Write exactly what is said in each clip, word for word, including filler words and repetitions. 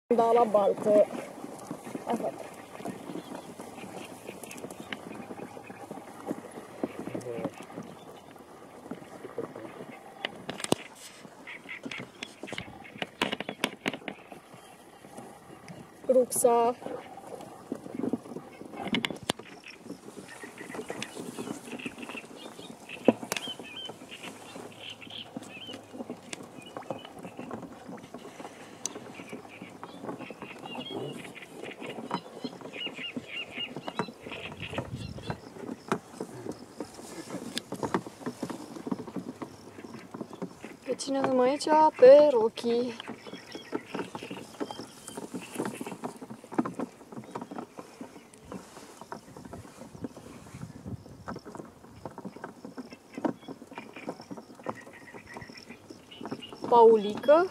Da, la baltă. Așa. Ruxa. Pe cine avem aici? Pe Rocky. Paulică.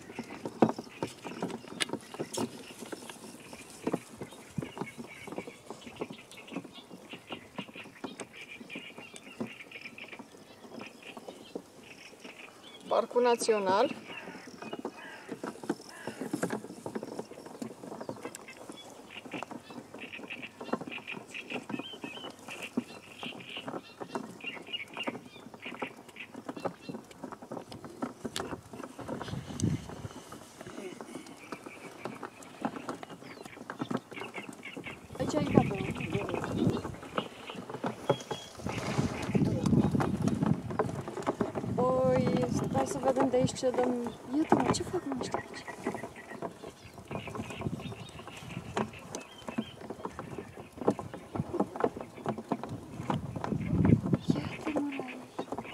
Parcul Național. Aici ai capul. Oi, stai să vedem de aici ce dăm. Iată-mă, ce fac mă ăștia aici? Iată-mă la ei.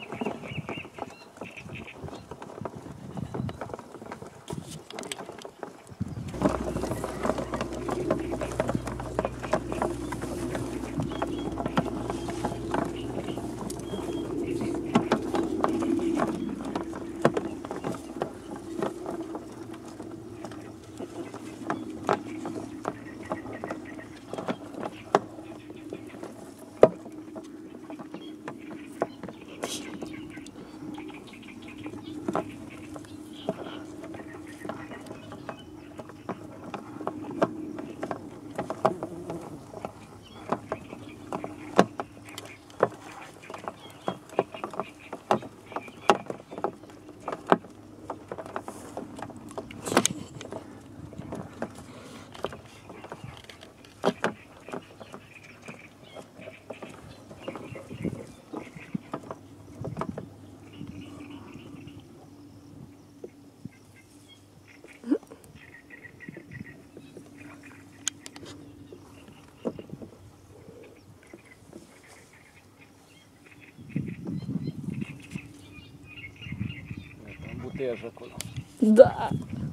Buteiaj acolo. Da.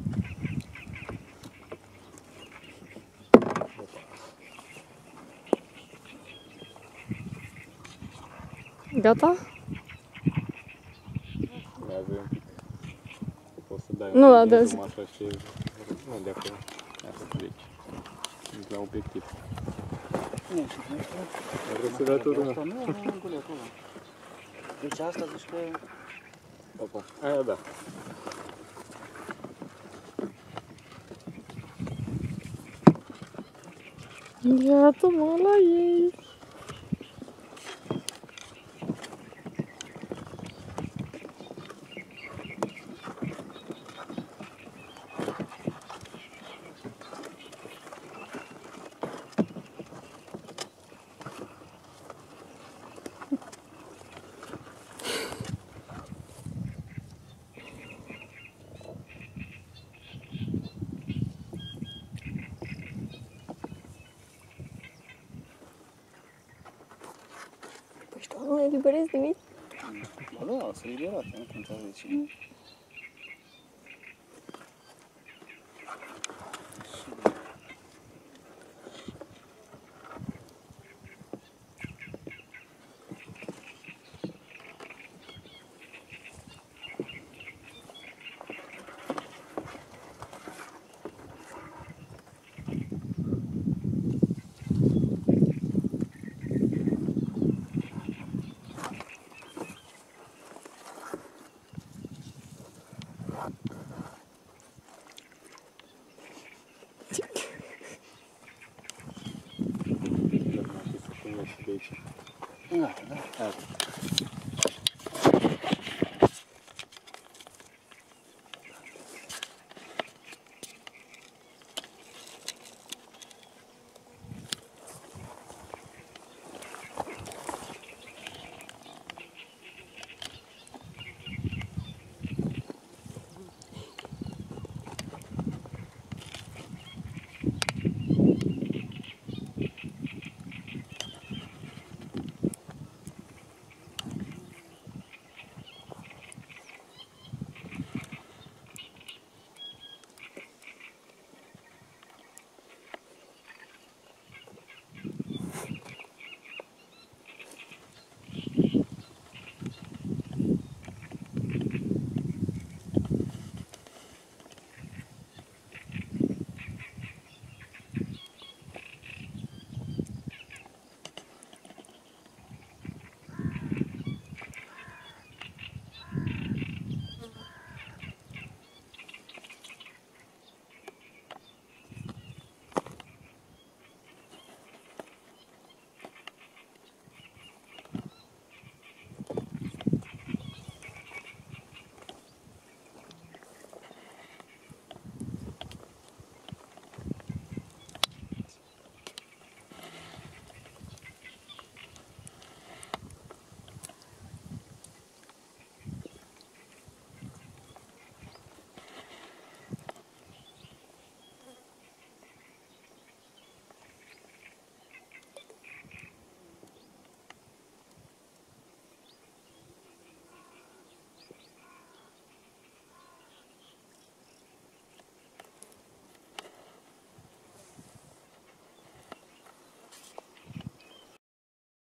Gata? Mai avem un pic. Poți să dai nu, un da, zoom așa și... Nu, de acolo. Așa de aici. La obiectiv. Nu știu, nu știu. Vreau să dai turul? Nu, nu, nu, nu, acolo. Deci asta zici că... Opa, aia da. Iată-mă la ei. Păi știu, nu eliberezi nimic? Ba da, o să liberate, nu contează cine. Da, da. Evo.